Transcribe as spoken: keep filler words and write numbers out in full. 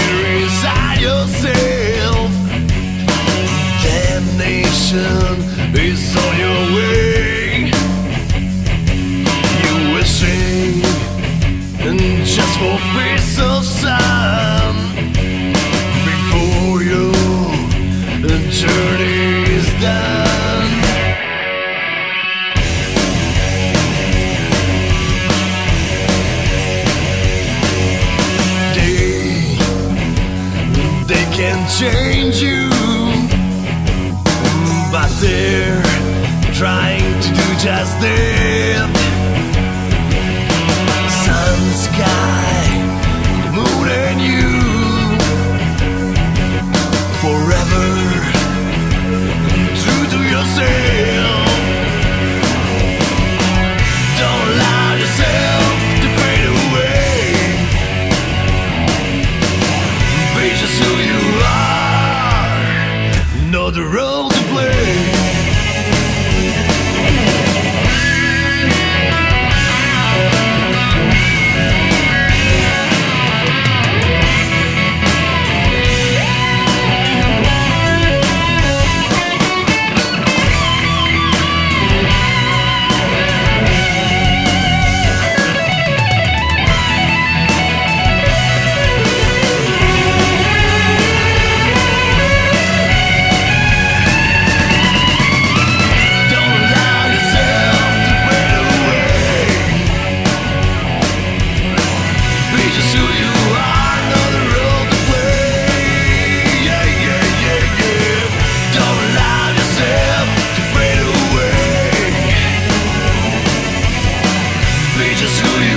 fear inside yourself. Damnation is on your way. You're wishing and just for peace of sun before your journey is done. They, they can change you, but they're trying to do just that. Sun, sky, moon and you, forever true to yourself. Don't allow yourself to fade away. Be just who you are, know the role to play. Just who you